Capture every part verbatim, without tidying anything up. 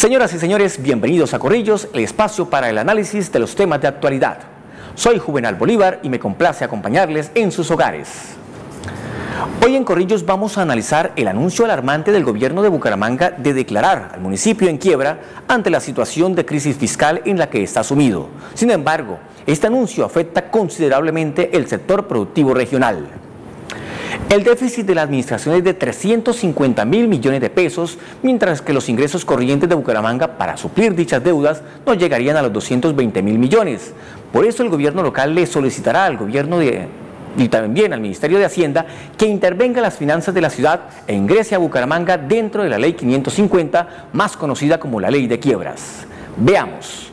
Señoras y señores, bienvenidos a Corrillos, el espacio para el análisis de los temas de actualidad. Soy Juvenal Bolívar y me complace acompañarles en sus hogares. Hoy en Corrillos vamos a analizar el anuncio alarmante del gobierno de Bucaramanga de declarar al municipio en quiebra ante la situación de crisis fiscal en la que está sumido. Sin embargo, este anuncio afecta considerablemente el sector productivo regional. El déficit de la administración es de trescientos cincuenta mil millones de pesos, mientras que los ingresos corrientes de Bucaramanga para suplir dichas deudas no llegarían a los doscientos veinte mil millones. Por eso el gobierno local le solicitará al gobierno de, y también al Ministerio de Hacienda que intervenga las finanzas de la ciudad e ingrese a Bucaramanga dentro de la ley quinientos cincuenta, más conocida como la ley de quiebras. Veamos.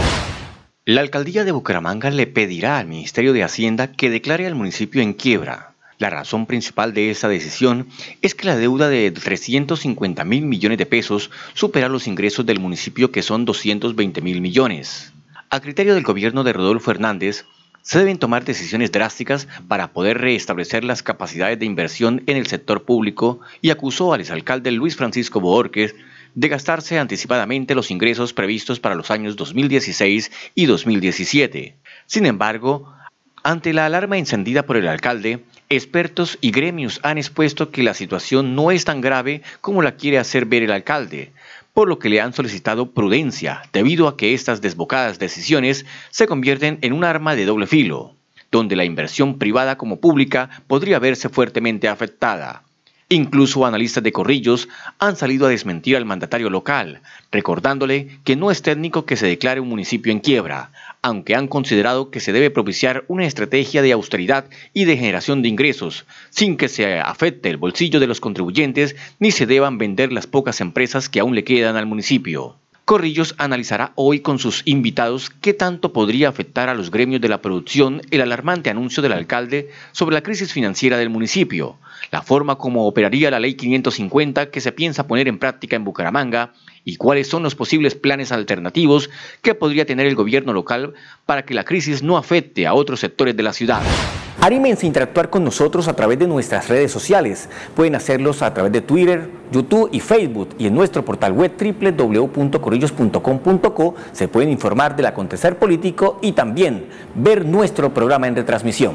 La alcaldía de Bucaramanga le pedirá al Ministerio de Hacienda que declare al municipio en quiebra. La razón principal de esta decisión es que la deuda de trescientos cincuenta mil millones de pesos supera los ingresos del municipio, que son doscientos veinte mil millones. A criterio del gobierno de Rodolfo Hernández, se deben tomar decisiones drásticas para poder restablecer las capacidades de inversión en el sector público y acusó al exalcalde Luis Francisco Bohórquez de gastarse anticipadamente los ingresos previstos para los años dos mil dieciséis y dos mil diecisiete. Sin embargo, ante la alarma encendida por el alcalde, expertos y gremios han expuesto que la situación no es tan grave como la quiere hacer ver el alcalde, por lo que le han solicitado prudencia, debido a que estas desbocadas decisiones se convierten en un arma de doble filo, donde la inversión privada como pública podría verse fuertemente afectada. Incluso analistas de Corrillos han salido a desmentir al mandatario local, recordándole que no es técnico que se declare un municipio en quiebra, aunque han considerado que se debe propiciar una estrategia de austeridad y de generación de ingresos, sin que se afecte el bolsillo de los contribuyentes ni se deban vender las pocas empresas que aún le quedan al municipio. Corrillos analizará hoy con sus invitados qué tanto podría afectar a los gremios de la producción el alarmante anuncio del alcalde sobre la crisis financiera del municipio, la forma como operaría la ley quinientos cincuenta que se piensa poner en práctica en Bucaramanga y cuáles son los posibles planes alternativos que podría tener el gobierno local para que la crisis no afecte a otros sectores de la ciudad. Anímense a interactuar con nosotros a través de nuestras redes sociales. Pueden hacerlos a través de Twitter, YouTube y Facebook, y en nuestro portal web doble u doble u doble u punto corrillos punto com punto co se pueden informar del acontecer político y también ver nuestro programa en retransmisión.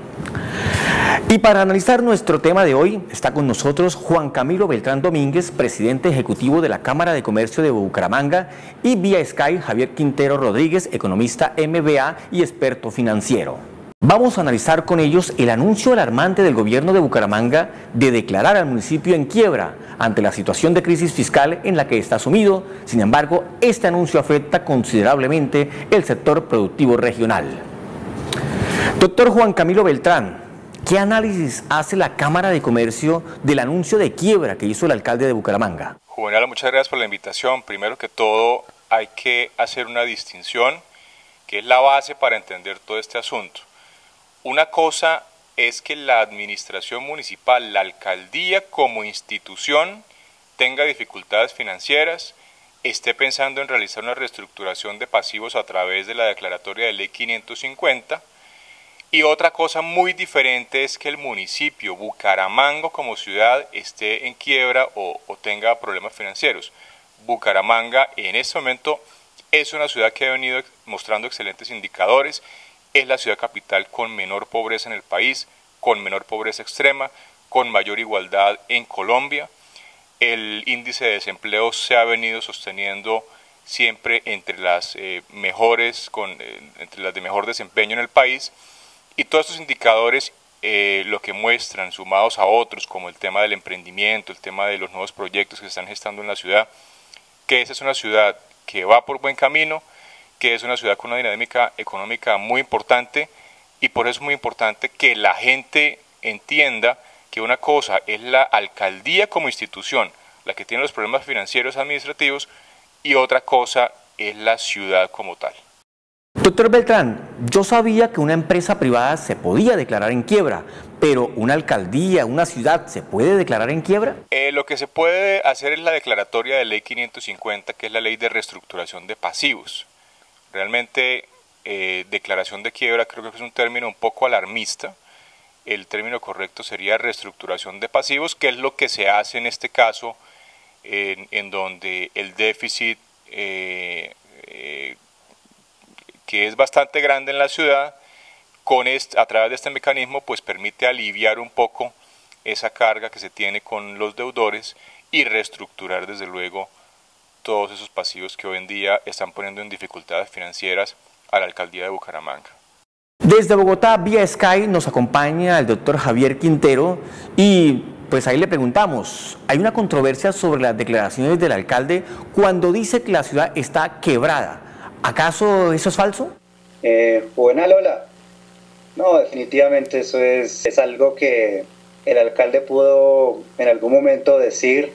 Y para analizar nuestro tema de hoy está con nosotros Juan Camilo Beltrán Domínguez, presidente ejecutivo de la Cámara de Comercio de Bucaramanga, y vía Skype Javier Quintero Rodríguez, economista M B A y experto financiero. Vamos a analizar con ellos el anuncio alarmante del gobierno de Bucaramanga de declarar al municipio en quiebra ante la situación de crisis fiscal en la que está sumido. Sin embargo, este anuncio afecta considerablemente el sector productivo regional. Doctor Juan Camilo Beltrán, ¿qué análisis hace la Cámara de Comercio del anuncio de quiebra que hizo el alcalde de Bucaramanga? Juvenal, muchas gracias por la invitación. Primero que todo, hay que hacer una distinción que es la base para entender todo este asunto. Una cosa es que la administración municipal, la alcaldía como institución, tenga dificultades financieras, esté pensando en realizar una reestructuración de pasivos a través de la declaratoria de ley quinientos cincuenta, y otra cosa muy diferente es que el municipio, Bucaramanga como ciudad, esté en quiebra o, o tenga problemas financieros. Bucaramanga en este momento es una ciudad que ha venido mostrando excelentes indicadores. Es la ciudad capital con menor pobreza en el país, con menor pobreza extrema, con mayor igualdad en Colombia. El índice de desempleo se ha venido sosteniendo siempre entre las eh, mejores, con, eh, entre las de mejor desempeño en el país. Y todos estos indicadores eh, lo que muestran, sumados a otros, como el tema del emprendimiento, el tema de los nuevos proyectos que se están gestando en la ciudad, que esa es una ciudad que va por buen camino, que es una ciudad con una dinámica económica muy importante, y por eso es muy importante que la gente entienda que una cosa es la alcaldía como institución, la que tiene los problemas financieros administrativos, y otra cosa es la ciudad como tal. Doctor Beltrán, yo sabía que una empresa privada se podía declarar en quiebra, pero ¿una alcaldía, una ciudad, se puede declarar en quiebra? Eh, lo que se puede hacer es la declaratoria de ley quinientos cincuenta, que es la ley de reestructuración de pasivos. Realmente, eh, declaración de quiebra creo que es un término un poco alarmista. El término correcto sería reestructuración de pasivos, que es lo que se hace en este caso, en, en donde el déficit eh, eh, que es bastante grande en la ciudad, con este, a través de este mecanismo pues permite aliviar un poco esa carga que se tiene con los deudores y reestructurar desde luego todos esos pasivos que hoy en día están poniendo en dificultades financieras a la alcaldía de Bucaramanga. Desde Bogotá, vía Sky, nos acompaña el doctor Javier Quintero y pues ahí le preguntamos, hay una controversia sobre las declaraciones del alcalde cuando dice que la ciudad está quebrada. ¿Acaso eso es falso? Eh, buena Lola. No, definitivamente eso es, es algo que el alcalde pudo en algún momento decir,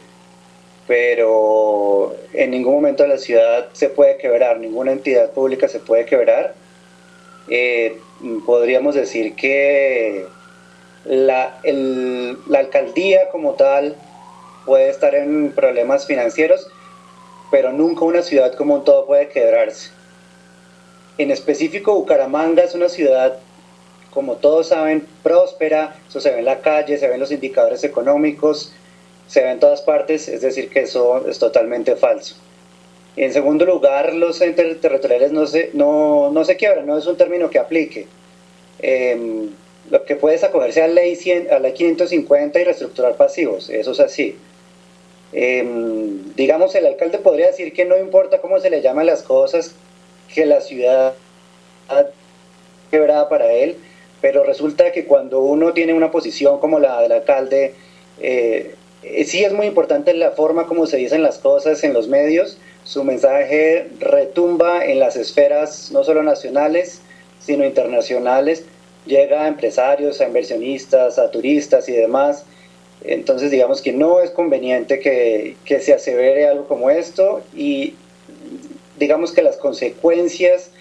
pero en ningún momento la ciudad se puede quebrar, ninguna entidad pública se puede quebrar. Eh, podríamos decir que la, el, la alcaldía como tal puede estar en problemas financieros, pero nunca una ciudad como un todo puede quebrarse. En específico, Bucaramanga es una ciudad, como todos saben, próspera, eso se ve en la calle, se ven los indicadores económicos, se ve en todas partes, es decir que eso es totalmente falso. En segundo lugar, los entes territoriales no se, no, no se quiebran, no es un término que aplique. Eh, lo que puede es acogerse a la ley, cien, a la ley quinientos cincuenta y reestructurar pasivos, eso es así. Eh, digamos, el alcalde podría decir que no importa cómo se le llaman las cosas, que la ciudad quebrada para él, pero resulta que cuando uno tiene una posición como la del alcalde, eh, sí es muy importante la forma como se dicen las cosas en los medios. Su mensaje retumba en las esferas no solo nacionales, sino internacionales, llega a empresarios, a inversionistas, a turistas y demás. Entonces digamos que no es conveniente que, que se asevere algo como esto, y digamos que las consecuencias,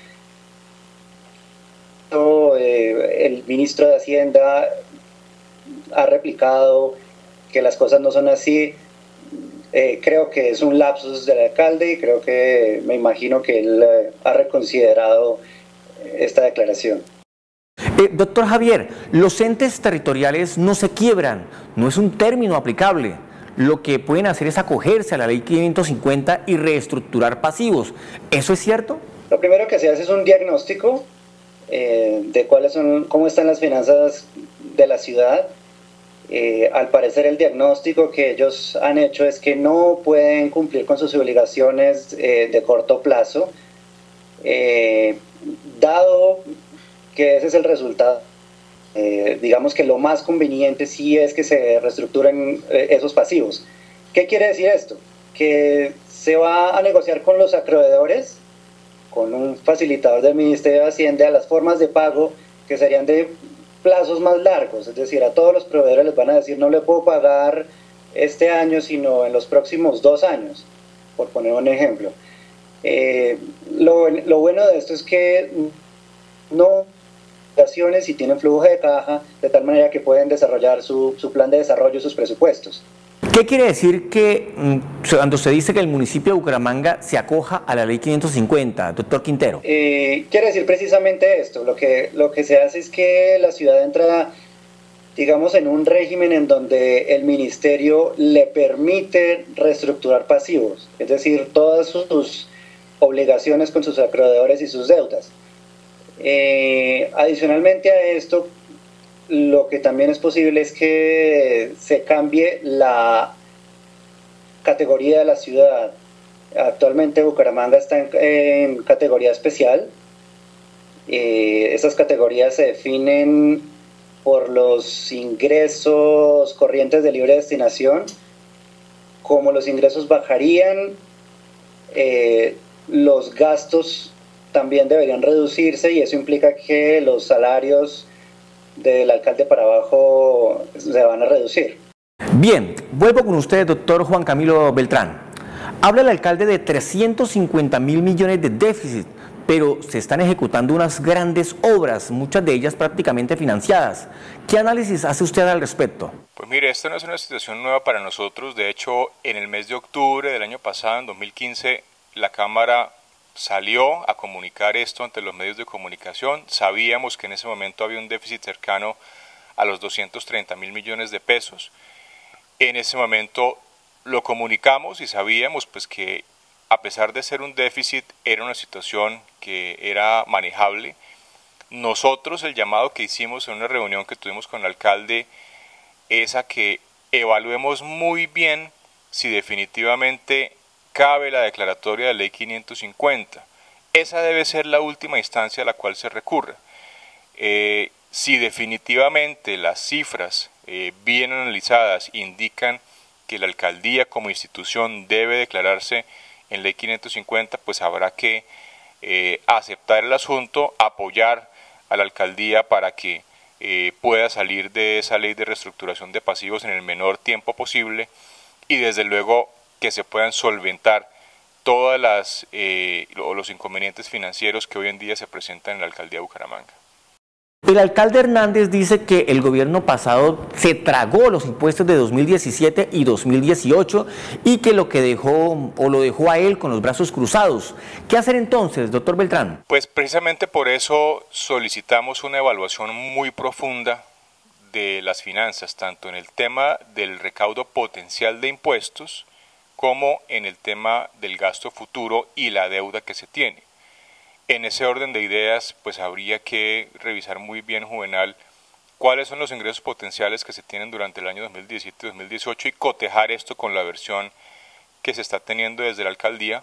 eh, el ministro de Hacienda ha replicado que las cosas no son así. Eh, creo que es un lapsus del alcalde y creo que, me imagino que él eh, ha reconsiderado esta declaración. Eh, doctor Javier, los entes territoriales no se quiebran, no es un término aplicable. Lo que pueden hacer es acogerse a la ley quinientos cincuenta y reestructurar pasivos. ¿Eso es cierto? Lo primero que se hace es un diagnóstico eh, de cuáles son, cómo están las finanzas de la ciudad. Eh, al parecer el diagnóstico que ellos han hecho es que no pueden cumplir con sus obligaciones eh, de corto plazo, eh, dado que ese es el resultado. Eh, digamos que lo más conveniente sí es que se reestructuren eh, esos pasivos. ¿Qué quiere decir esto? Que se va a negociar con los acreedores, con un facilitador del Ministerio de Hacienda, las formas de pago que serían de plazos más largos, es decir, a todos los proveedores les van a decir no le puedo pagar este año, sino en los próximos dos años, por poner un ejemplo. Eh, lo, lo bueno de esto es que no y tienen flujo de caja, de tal manera que pueden desarrollar su, su plan de desarrollo, sus presupuestos. ¿Qué quiere decir que cuando se dice que el municipio de Bucaramanga se acoja a la ley quinientos cincuenta, doctor Quintero? Eh, quiere decir precisamente esto, lo que, lo que se hace es que la ciudad entra, digamos, en un régimen en donde el ministerio le permite reestructurar pasivos, es decir, todas sus obligaciones con sus acreedores y sus deudas. Eh, adicionalmente a esto, lo que también es posible es que se cambie la categoría de la ciudad. Actualmente Bucaramanga está en, en categoría especial. Eh, esas categorías se definen por los ingresos corrientes de libre destinación. Como los ingresos bajarían, eh, los gastos también deberían reducirse, y eso implica que los salarios del alcalde para abajo se van a reducir. Bien, vuelvo con usted, doctor Juan Camilo Beltrán. Habla el alcalde de trescientos cincuenta mil millones de déficit, pero se están ejecutando unas grandes obras, muchas de ellas prácticamente financiadas. ¿Qué análisis hace usted al respecto? Pues mire, esta no es una situación nueva para nosotros. De hecho, en el mes de octubre del año pasado, en dos mil quince, la Cámara salió a comunicar esto ante los medios de comunicación. Sabíamos que en ese momento había un déficit cercano a los doscientos treinta mil millones de pesos. En ese momento lo comunicamos y sabíamos pues que a pesar de ser un déficit, era una situación que era manejable. Nosotros el llamado que hicimos en una reunión que tuvimos con el alcalde es a que evaluemos muy bien si definitivamente cabe la declaratoria de ley quinientos cincuenta. Esa debe ser la última instancia a la cual se recurra. Eh, si definitivamente las cifras eh, bien analizadas indican que la alcaldía como institución debe declararse en ley quinientos cincuenta, pues habrá que eh, aceptar el asunto, apoyar a la alcaldía para que eh, pueda salir de esa ley de reestructuración de pasivos en el menor tiempo posible y desde luego que se puedan solventar todas las eh, los inconvenientes financieros que hoy en día se presentan en la alcaldía de Bucaramanga. El alcalde Hernández dice que el gobierno pasado se tragó los impuestos de dos mil diecisiete y dos mil dieciocho y que lo que dejó o lo dejó a él con los brazos cruzados. ¿Qué hacer entonces, doctor Beltrán? Pues precisamente por eso solicitamos una evaluación muy profunda de las finanzas, tanto en el tema del recaudo potencial de impuestos como en el tema del gasto futuro y la deuda que se tiene. En ese orden de ideas, pues habría que revisar muy bien, Juvenal, cuáles son los ingresos potenciales que se tienen durante el año dos mil diecisiete y dos mil dieciocho y cotejar esto con la versión que se está teniendo desde la alcaldía,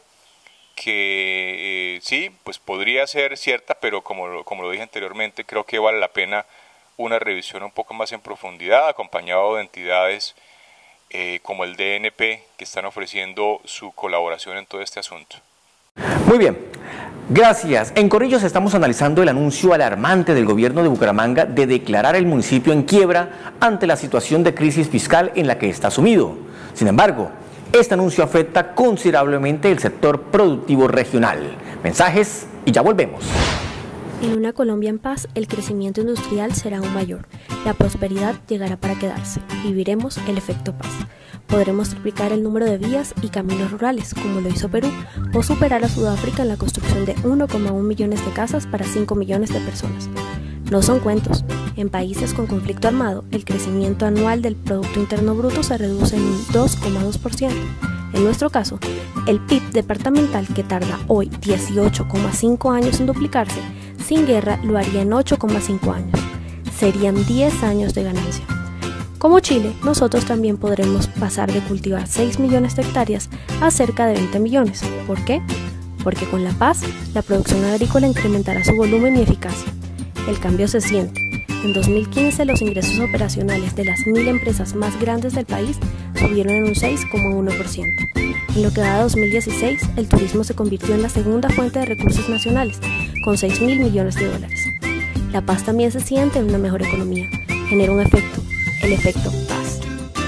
que eh, sí, pues podría ser cierta, pero como, como lo dije anteriormente, creo que vale la pena una revisión un poco más en profundidad, acompañado de entidades eh, como el D N P, que están ofreciendo su colaboración en todo este asunto. Muy bien, gracias. En Corrillos estamos analizando el anuncio alarmante del gobierno de Bucaramanga de declarar el municipio en quiebra ante la situación de crisis fiscal en la que está sumido. Sin embargo, este anuncio afecta considerablemente el sector productivo regional. Mensajes y ya volvemos. En una Colombia en paz, el crecimiento industrial será aún mayor. La prosperidad llegará para quedarse. Viviremos el efecto paz. Podremos triplicar el número de vías y caminos rurales, como lo hizo Perú, o superar a Sudáfrica en la construcción de uno coma uno millones de casas para cinco millones de personas. No son cuentos. En países con conflicto armado, el crecimiento anual del Producto Interno Bruto se reduce en un dos coma dos por ciento. En nuestro caso, el P I B departamental, que tarda hoy dieciocho coma cinco años en duplicarse, sin guerra lo haría en ocho coma cinco años. Serían diez años de ganancia. Como Chile, nosotros también podremos pasar de cultivar seis millones de hectáreas a cerca de veinte millones. ¿Por qué? Porque con la paz, la producción agrícola incrementará su volumen y eficacia. El cambio se siente. En dos mil quince, los ingresos operacionales de las mil empresas más grandes del país subieron en un seis coma uno por ciento. En lo que va de dos mil dieciséis, el turismo se convirtió en la segunda fuente de recursos nacionales, con seis mil millones de dólares. La paz también se siente en una mejor economía. Genera un efecto, el efecto paz.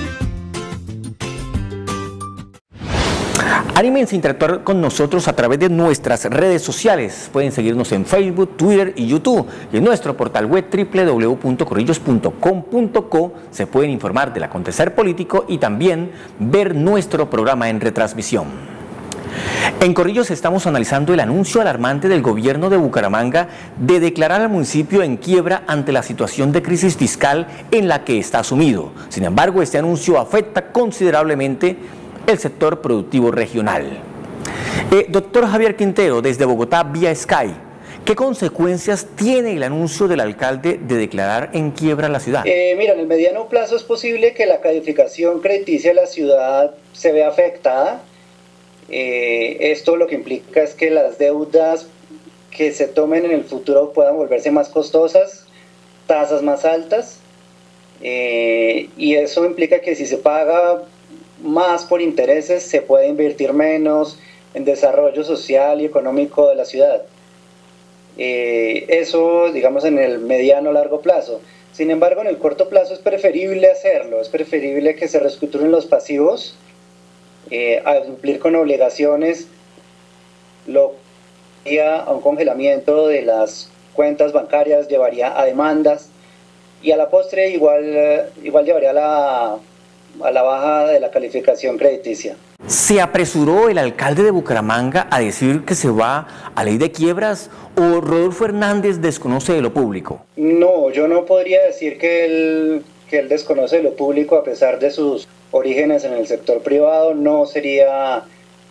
Anímense a interactuar con nosotros a través de nuestras redes sociales. Pueden seguirnos en Facebook, Twitter y YouTube. Y en nuestro portal web doble u doble u doble u punto corrillos punto com punto co se pueden informar del acontecer político y también ver nuestro programa en retransmisión. En Corrillos estamos analizando el anuncio alarmante del gobierno de Bucaramanga de declarar al municipio en quiebra ante la situación de crisis fiscal en la que está sumido. Sin embargo, este anuncio afecta considerablemente el sector productivo regional. Eh, doctor Javier Quintero, desde Bogotá, vía Sky, ¿qué consecuencias tiene el anuncio del alcalde de declarar en quiebra la ciudad? Eh, mira, en el mediano plazo es posible que la calificación crediticia de la ciudad se vea afectada. Eh, esto lo que implica es que las deudas que se tomen en el futuro puedan volverse más costosas, tasas más altas, eh, y eso implica que si se paga más por intereses se puede invertir menos en desarrollo social y económico de la ciudad. Eh, eso, digamos, en el mediano largo plazo. Sin embargo, en el corto plazo es preferible hacerlo, es preferible que se reestructuren los pasivos, eh, a cumplir con obligaciones, lo que llevaría a un congelamiento de las cuentas bancarias, llevaría a demandas y a la postre igual, igual llevaría a la, a la baja de la calificación crediticia. ¿Se apresuró el alcalde de Bucaramanga a decir que se va a ley de quiebras o Rodolfo Hernández desconoce de lo público? No, yo no podría decir que él, que él desconoce de lo público a pesar de sus orígenes en el sector privado. No sería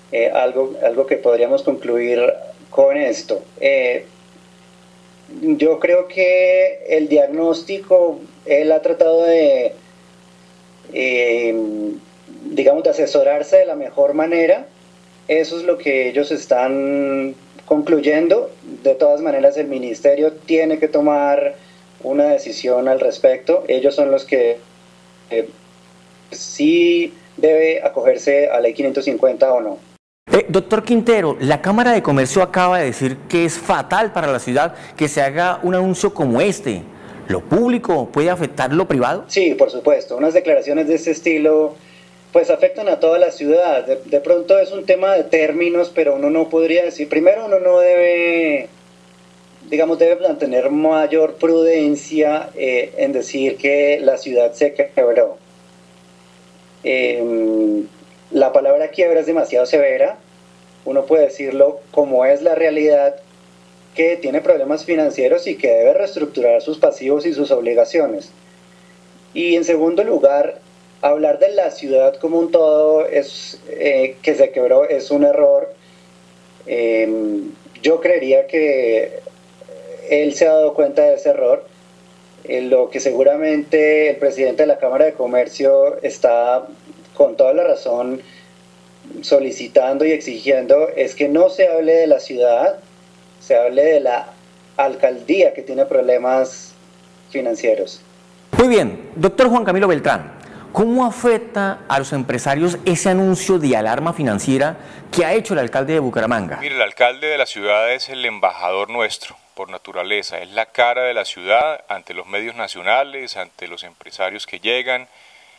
eh, algo, algo que podríamos concluir con esto. Eh, yo creo que el diagnóstico, él ha tratado de, eh, digamos, de asesorarse de la mejor manera. Eso es lo que ellos están concluyendo. De todas maneras, el ministerio tiene que tomar una decisión al respecto. Ellos son los que eh, sí debe acogerse a la ley quinientos cincuenta o no. Eh, doctor Quintero, la Cámara de Comercio acaba de decir que es fatal para la ciudad que se haga un anuncio como este. ¿Lo público puede afectar lo privado? Sí, por supuesto. Unas declaraciones de este estilo pues afectan a toda la ciudad. De, de pronto es un tema de términos, pero uno no podría decir, primero uno no debe, digamos, debe mantener mayor prudencia eh, en decir que la ciudad se quebró. Eh, la palabra quiebra es demasiado severa. Uno puede decirlo como es la realidad, que tiene problemas financieros y que debe reestructurar sus pasivos y sus obligaciones. Y en segundo lugar, hablar de la ciudad como un todo es, eh, que se quebró es un error. Eh, yo creería que él se ha dado cuenta de ese error. Eh, lo que seguramente el presidente de la Cámara de Comercio está con toda la razón solicitando y exigiendo es que no se hable de la ciudad, se hable de la alcaldía que tiene problemas financieros. Muy bien, doctor Juan Camilo Beltrán, ¿cómo afecta a los empresarios ese anuncio de alarma financiera que ha hecho el alcalde de Bucaramanga? Mire, el alcalde de la ciudad es el embajador nuestro, por naturaleza, es la cara de la ciudad ante los medios nacionales, ante los empresarios que llegan,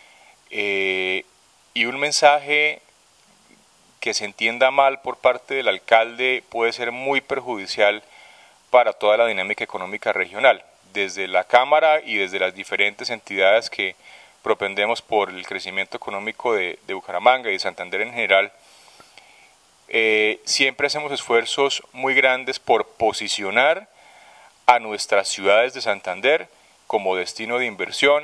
eh, y un mensaje que se entienda mal por parte del alcalde puede ser muy perjudicial para toda la dinámica económica regional. Desde la Cámara y desde las diferentes entidades que propendemos por el crecimiento económico de, de Bucaramanga y de Santander en general, eh, siempre hacemos esfuerzos muy grandes por posicionar a nuestras ciudades de Santander como destino de inversión,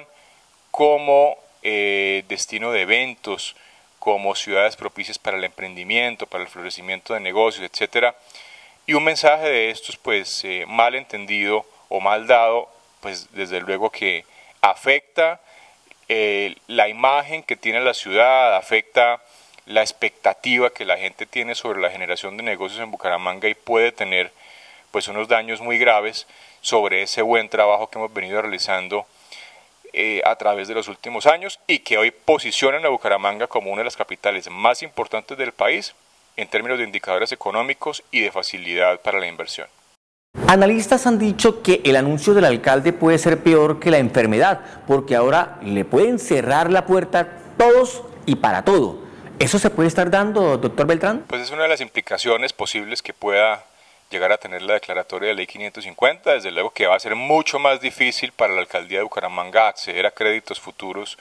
como eh, destino de eventos, como ciudades propicias para el emprendimiento, para el florecimiento de negocios, etcétera. Y un mensaje de estos, pues, eh, mal entendido o mal dado, pues, desde luego que afecta eh, la imagen que tiene la ciudad, afecta la expectativa que la gente tiene sobre la generación de negocios en Bucaramanga y puede tener, pues, unos daños muy graves sobre ese buen trabajo que hemos venido realizando Eh, a través de los últimos años y que hoy posicionan a Bucaramanga como una de las capitales más importantes del país en términos de indicadores económicos y de facilidad para la inversión. Analistas han dicho que el anuncio del alcalde puede ser peor que la enfermedad, porque ahora le pueden cerrar la puerta a todos y para todo. ¿Eso se puede estar dando, doctor Beltrán? Pues es una de las implicaciones posibles que pueda llegar a tener la declaratoria de ley quinientos cincuenta, desde luego que va a ser mucho más difícil para la alcaldía de Bucaramanga acceder a créditos futuros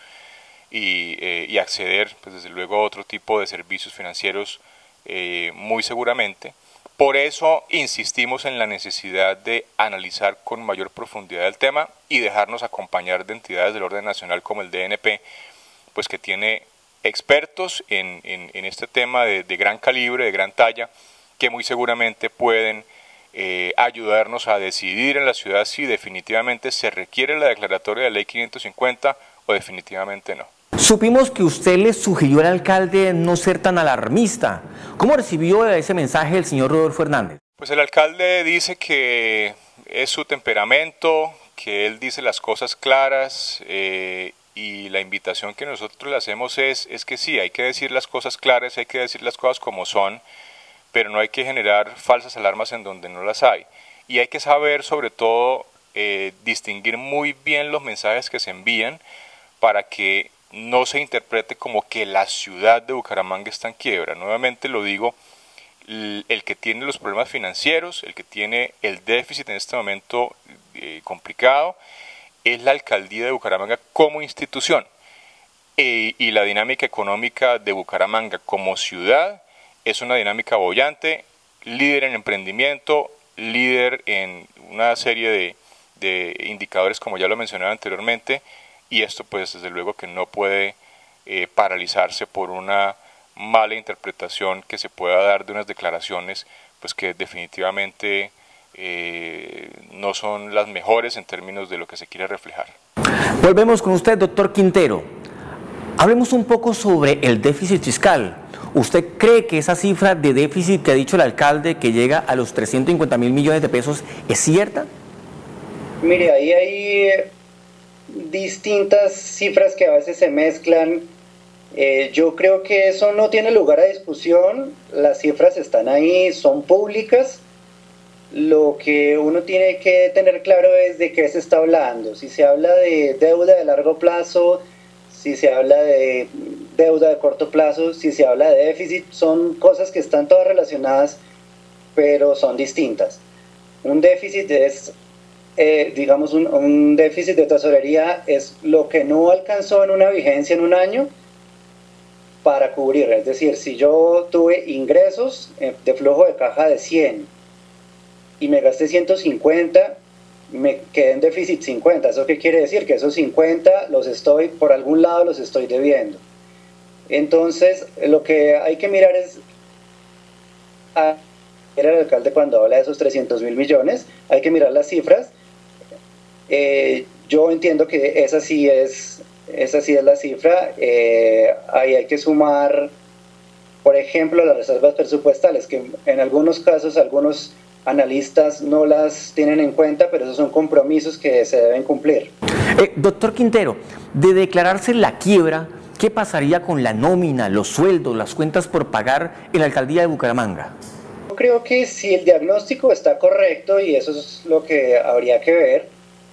y, eh, y acceder, pues desde luego, a otro tipo de servicios financieros eh, muy seguramente. Por eso insistimos en la necesidad de analizar con mayor profundidad el tema y dejarnos acompañar de entidades del orden nacional como el D N P, pues que tiene expertos en, en, en este tema de, de gran calibre, de gran talla, que muy seguramente pueden eh, ayudarnos a decidir en la ciudad si definitivamente se requiere la declaratoria de ley quinientos cincuenta o definitivamente no. Supimos que usted le sugirió al alcalde no ser tan alarmista. ¿Cómo recibió ese mensaje el señor Rodolfo Hernández? Pues el alcalde dice que es su temperamento, que él dice las cosas claras eh, y la invitación que nosotros le hacemos es, es que sí, hay que decir las cosas claras, hay que decir las cosas como son, pero no hay que generar falsas alarmas en donde no las hay. Y hay que saber, sobre todo, eh, distinguir muy bien los mensajes que se envían para que no se interprete como que la ciudad de Bucaramanga está en quiebra. Nuevamente lo digo, el, el que tiene los problemas financieros, el que tiene el déficit en este momento eh, complicado, es la alcaldía de Bucaramanga como institución. E, y la dinámica económica de Bucaramanga como ciudad es una dinámica boyante, líder en emprendimiento, líder en una serie de, de indicadores como ya lo mencionaba anteriormente, y esto pues desde luego que no puede eh, paralizarse por una mala interpretación que se pueda dar de unas declaraciones pues que definitivamente eh, no son las mejores en términos de lo que se quiere reflejar. Volvemos con usted, doctor Quintero. Hablemos un poco sobre el déficit fiscal. ¿Usted cree que esa cifra de déficit que ha dicho el alcalde, que llega a los trescientos cincuenta mil millones de pesos, es cierta? Mire, ahí hay distintas cifras que a veces se mezclan. Eh, yo creo que eso no tiene lugar a discusión. Las cifras están ahí, son públicas. Lo que uno tiene que tener claro es de qué se está hablando. Si se habla de deuda de largo plazo, si se habla de deuda de corto plazo, si se habla de déficit, son cosas que están todas relacionadas, pero son distintas. Un déficit es, eh, digamos, un, un déficit de tesorería es lo que no alcanzó en una vigencia en un año para cubrir. Es decir, si yo tuve ingresos de flujo de caja de cien y me gasté ciento cincuenta, me quedé en déficit cincuenta. ¿Eso qué quiere decir? Que esos cincuenta los estoy, por algún lado los estoy debiendo. Entonces, lo que hay que mirar es, a, era el alcalde cuando habla de esos trescientos mil millones, hay que mirar las cifras. Eh, yo entiendo que esa sí es, esa sí es la cifra. Eh, ahí hay que sumar, por ejemplo, las reservas presupuestales, que en algunos casos, algunos analistas no las tienen en cuenta, pero esos son compromisos que se deben cumplir. Eh, doctor Quintero, de declararse la quiebra, ¿qué pasaría con la nómina, los sueldos, las cuentas por pagar en la alcaldía de Bucaramanga? Yo creo que si el diagnóstico está correcto, y eso es lo que habría que ver,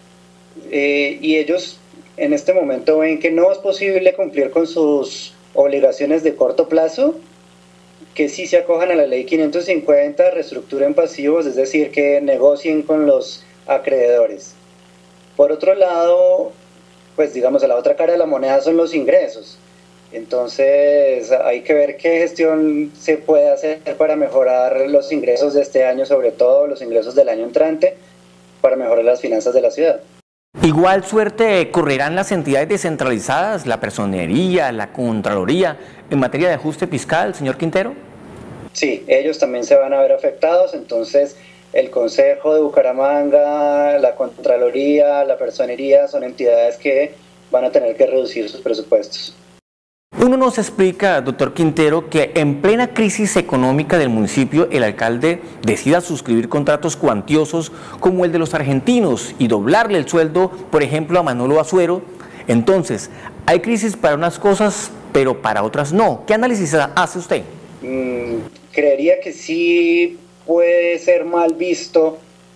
eh, y ellos en este momento ven que no es posible cumplir con sus obligaciones de corto plazo, que sí se acojan a la ley quinientos cincuenta, reestructuren pasivos, es decir, que negocien con los acreedores. Por otro lado, pues digamos, a la otra cara de la moneda son los ingresos. Entonces hay que ver qué gestión se puede hacer para mejorar los ingresos de este año, sobre todo los ingresos del año entrante, para mejorar las finanzas de la ciudad. Igual suerte correrán las entidades descentralizadas, la personería, la Contraloría, en materia de ajuste fiscal, señor Quintero. Sí, ellos también se van a ver afectados. Entonces el Consejo de Bucaramanga, la Contraloría, la Personería son entidades que van a tener que reducir sus presupuestos. Uno nos explica, doctor Quintero, que en plena crisis económica del municipio el alcalde decida suscribir contratos cuantiosos como el de los argentinos y doblarle el sueldo, por ejemplo, a Manolo Azuero. Entonces, hay crisis para unas cosas, pero para otras no. ¿Qué análisis hace usted? Mm, creería que sí puede ser mal visto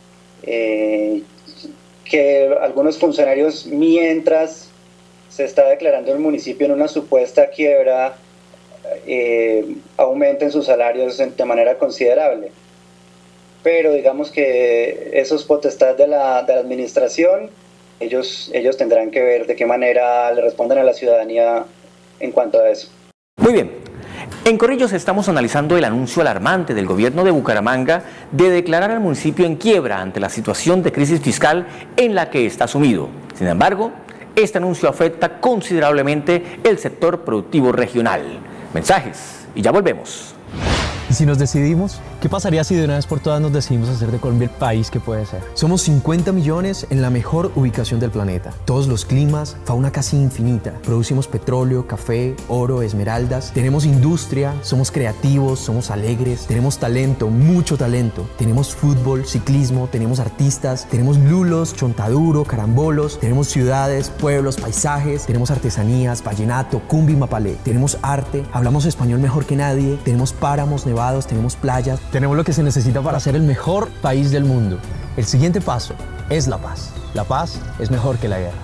eh, que algunos funcionarios, mientras se está declarando el municipio en una supuesta quiebra, eh, aumenten sus salarios de manera considerable. Pero digamos que eso es potestad de la, de la administración. Ellos, ellos tendrán que ver de qué manera le responden a la ciudadanía en cuanto a eso. Muy bien. En Corrillos estamos analizando el anuncio alarmante del gobierno de Bucaramanga de declarar al municipio en quiebra ante la situación de crisis fiscal en la que está sumido. Sin embargo, este anuncio afecta considerablemente el sector productivo regional. Mensajes y ya volvemos. ¿Y si nos decidimos? ¿Qué pasaría si de una vez por todas nos decidimos hacer de Colombia el país que puede ser? Somos cincuenta millones en la mejor ubicación del planeta. Todos los climas, fauna casi infinita. Producimos petróleo, café, oro, esmeraldas. Tenemos industria, somos creativos, somos alegres. Tenemos talento, mucho talento. Tenemos fútbol, ciclismo, tenemos artistas. Tenemos lulos, chontaduro, carambolos. Tenemos ciudades, pueblos, paisajes. Tenemos artesanías, vallenato, cumbi, mapalé. Tenemos arte, hablamos español mejor que nadie. Tenemos páramos, nevados, tenemos playas. Tenemos lo que se necesita para ser el mejor país del mundo. El siguiente paso es la paz. La paz es mejor que la guerra.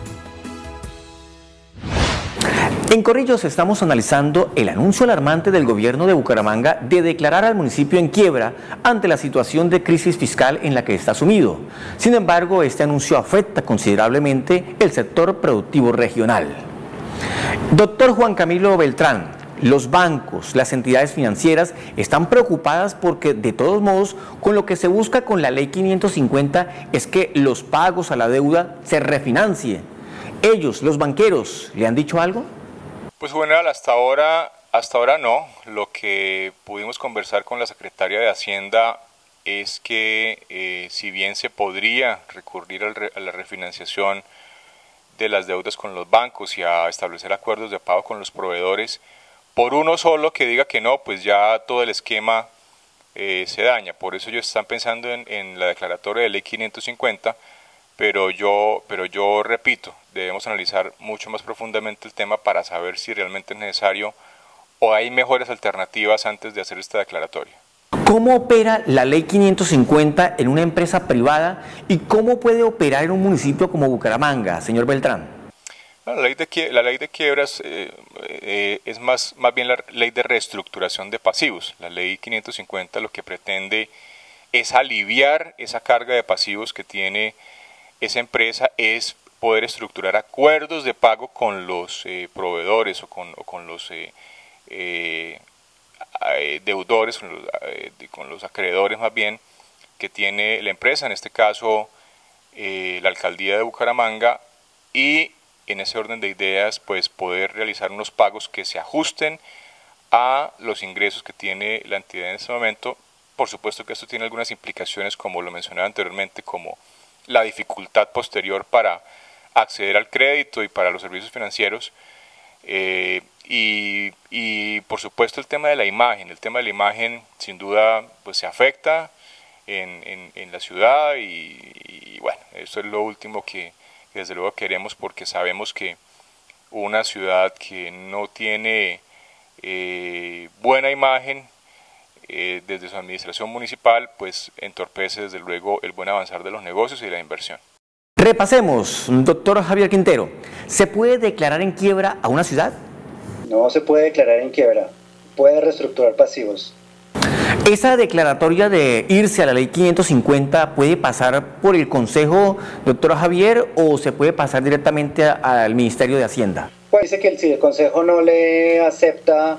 En Corrillos estamos analizando el anuncio alarmante del gobierno de Bucaramanga de declarar al municipio en quiebra ante la situación de crisis fiscal en la que está sumido. Sin embargo, este anuncio afecta considerablemente el sector productivo regional. Doctor Juan Camilo Beltrán, los bancos, las entidades financieras están preocupadas porque, de todos modos, con lo que se busca con la ley quinientos cincuenta es que los pagos a la deuda se refinancien. Ellos, los banqueros, ¿le han dicho algo? Pues bueno, hasta ahora Hasta ahora no. Lo que pudimos conversar con la secretaria de Hacienda es que eh, si bien se podría recurrir al re, a la refinanciación de las deudas con los bancos y a establecer acuerdos de pago con los proveedores, por uno solo que diga que no, pues ya todo el esquema eh, se daña. Por eso ellos están pensando en, en la declaratoria de ley quinientos cincuenta, pero yo, pero yo repito, debemos analizar mucho más profundamente el tema para saber si realmente es necesario o hay mejores alternativas antes de hacer esta declaratoria. ¿Cómo opera la ley quinientos cincuenta en una empresa privada y cómo puede operar en un municipio como Bucaramanga, señor Beltrán? La ley de, la ley de quiebras eh, eh, es más, más bien la ley de reestructuración de pasivos. La ley quinientos cincuenta lo que pretende es aliviar esa carga de pasivos que tiene esa empresa, es poder estructurar acuerdos de pago con los eh, proveedores o con, o con los eh, eh, deudores, con los, eh, con los acreedores más bien, que tiene la empresa, en este caso eh, la alcaldía de Bucaramanga, y en ese orden de ideas pues poder realizar unos pagos que se ajusten a los ingresos que tiene la entidad en este momento. Por supuesto que esto tiene algunas implicaciones, como lo mencionaba anteriormente, como la dificultad posterior para acceder al crédito y para los servicios financieros, eh, y, y por supuesto el tema de la imagen. El tema de la imagen sin duda pues se afecta en, en, en la ciudad y, y bueno, eso es lo último que, que desde luego queremos, porque sabemos que una ciudad que no tiene eh, buena imagen eh, desde su administración municipal pues entorpece desde luego el buen avanzar de los negocios y de la inversión. Repasemos, doctor Javier Quintero, ¿se puede declarar en quiebra a una ciudad? No se puede declarar en quiebra, puede reestructurar pasivos. ¿Esa declaratoria de irse a la ley quinientos cincuenta puede pasar por el Consejo, doctor Javier, o se puede pasar directamente a, al Ministerio de Hacienda? Pues dice que el, si el Consejo no le acepta,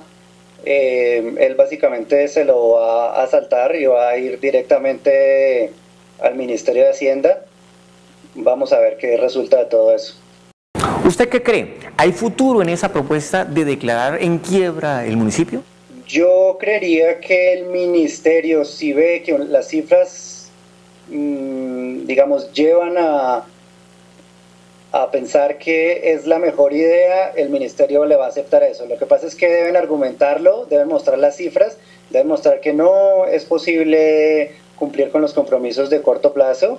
eh, él básicamente se lo va a saltar y va a ir directamente al Ministerio de Hacienda. Vamos a ver qué resulta de todo eso. ¿Usted qué cree? ¿Hay futuro en esa propuesta de declarar en quiebra el municipio? Yo creería que el ministerio, si ve que las cifras, mmm, digamos, llevan a, a pensar que es la mejor idea, el ministerio le va a aceptar eso. Lo que pasa es que deben argumentarlo, deben mostrar las cifras, deben mostrar que no es posible cumplir con los compromisos de corto plazo.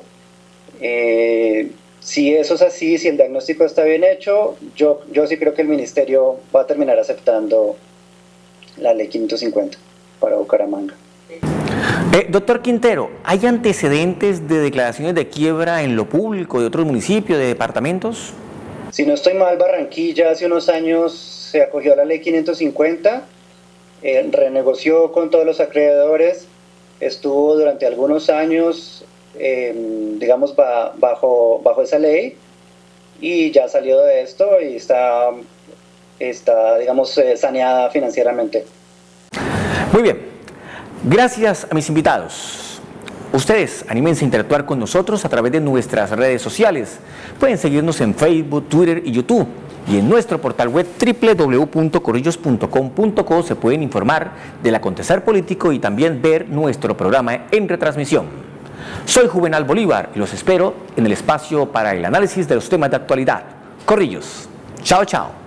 Eh, si eso es así, si el diagnóstico está bien hecho, yo, yo sí creo que el ministerio va a terminar aceptando la ley quinientos cincuenta para Bucaramanga. Eh, doctor Quintero, ¿hay antecedentes de declaraciones de quiebra en lo público de otros municipios, de departamentos? Si no estoy mal, Barranquilla hace unos años se acogió a la ley quinientos cincuenta, eh, renegoció con todos los acreedores, estuvo durante algunos años Eh, digamos ba, bajo, bajo esa ley, y ya salió de esto y está, está digamos eh, saneada financieramente. Muy bien, gracias a mis invitados. Ustedes anímense a interactuar con nosotros a través de nuestras redes sociales. Pueden seguirnos en Facebook, Twitter y YouTube, y en nuestro portal web doble u doble u doble u punto corrillos punto com punto co se pueden informar del acontecer político y también ver nuestro programa en retransmisión. Soy Juvenal Bolívar y los espero en el espacio para el análisis de los temas de actualidad. Corrillos. Chao, chao.